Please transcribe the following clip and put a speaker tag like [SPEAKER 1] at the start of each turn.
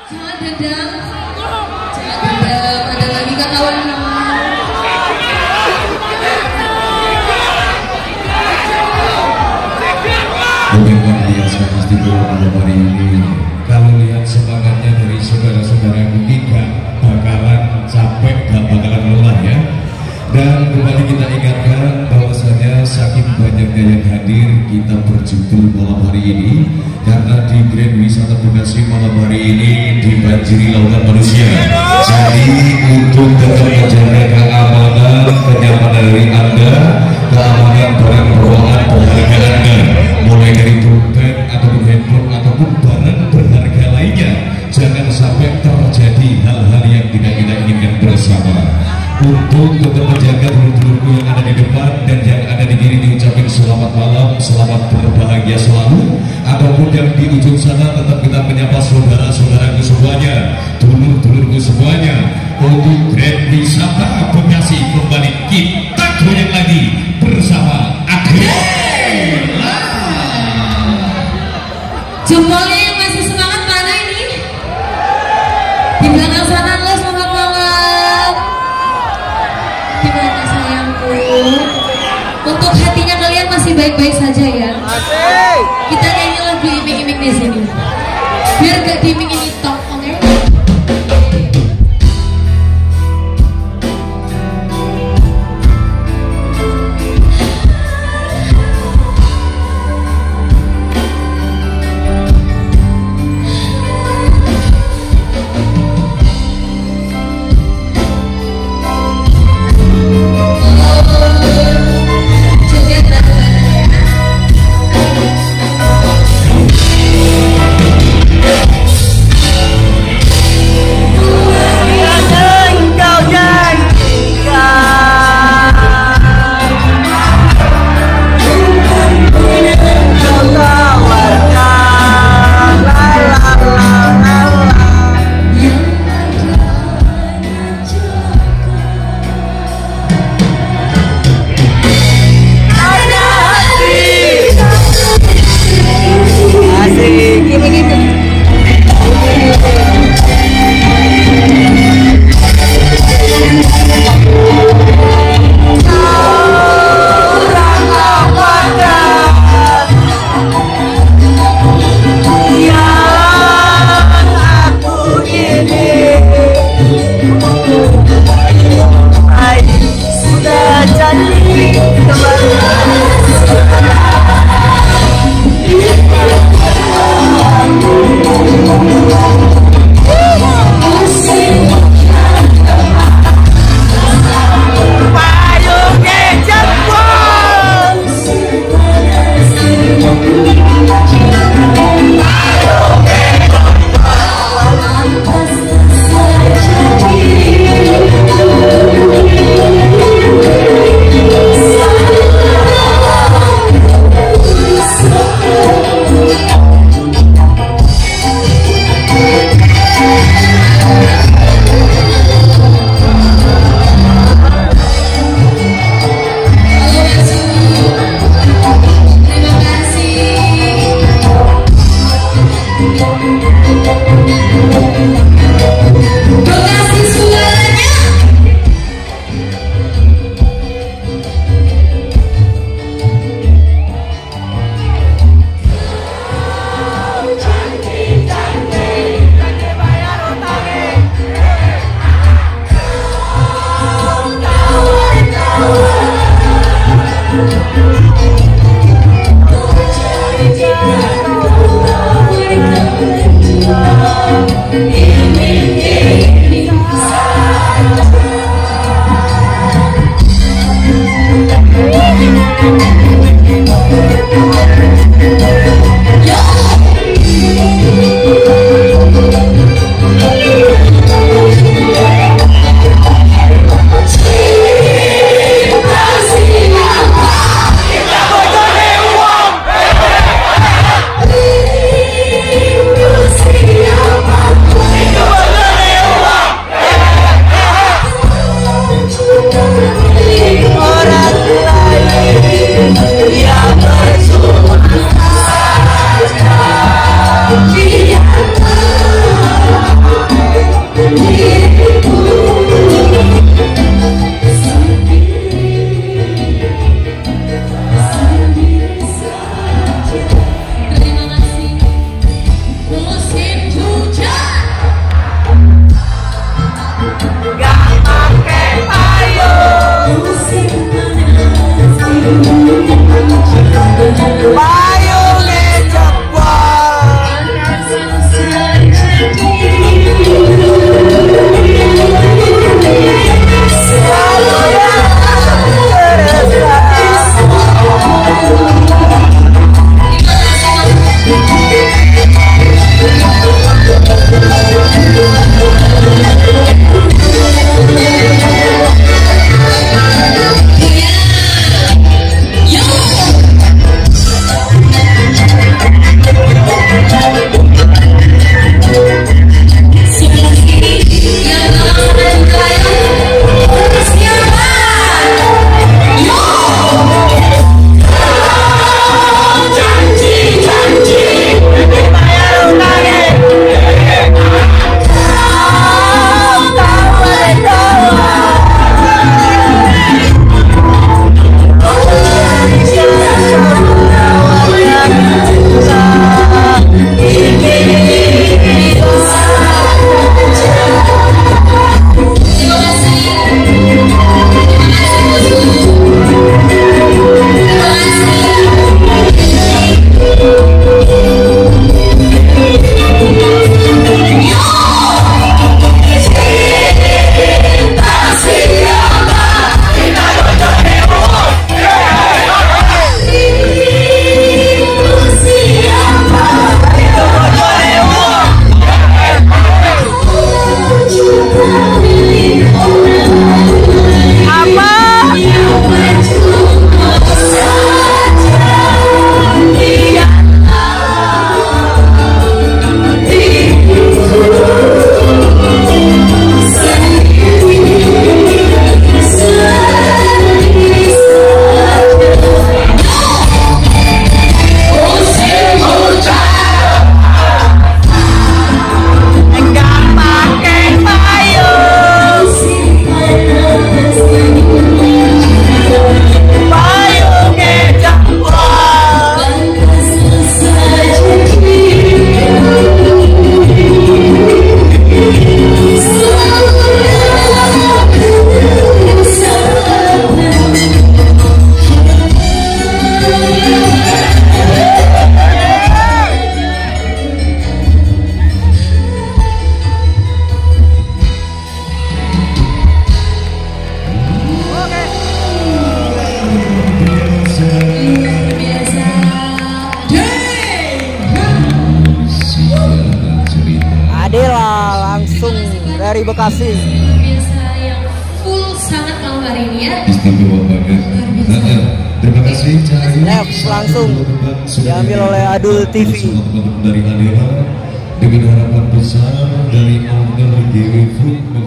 [SPEAKER 1] Jangan dendam. Jangan dendam. Ada lagi kak kawan-kawan.
[SPEAKER 2] Luar biasa istimewa pada hari ini. Kalau lihat semangatnya dari saudara-saudara tidak bakalan capek, gak bakalan lelah ya. Dan kembali kita ingatkan bahwasanya saking banyaknya yang hadir, kita berjubel malam hari ini karena di Grand Wisata Bekasi malam hari ini dibanjiri lautan manusia. Jadi untuk tetap menjaga keamanan, kenyamanan dari Anda, keamanan barang bawaan berharga Anda, mulai dari dompet ataupun handphone ataupun barang berharga lainnya, jangan sampai terjadi hal-hal yang tidak kita inginkan bersama. Untuk tetap menjaga dulur-dulurku yang ada di depan dan yang ada di kiri, diucapkan selamat malam, selamat berbahagia selalu. Ataupun yang di ujung sana tetap kita menyapa saudara-saudaraku semuanya, dulur-dulurku semuanya. Untuk Grand Wisata Bekasi kembali kita goyang lagi bersama Adela.
[SPEAKER 1] Jempolnya yang masih semangat mana ini? Di belakang sana lo, selamat malam. Gimana sayangku? Untuk hatinya kalian masih baik-baik saja ya? Kita nyanyi lagu iming-iming di sini. Biar gak diiming-iming tok, oke?
[SPEAKER 3] langsung dari Bekasi.
[SPEAKER 1] Luar biasa yang full sangat malam hari ini ya.
[SPEAKER 2] Istimewa banget. Terima kasih Cahaya.
[SPEAKER 3] Next langsung diambil oleh Adul TV.
[SPEAKER 2] Dari Adela dengan harapan besar dari owner GW Food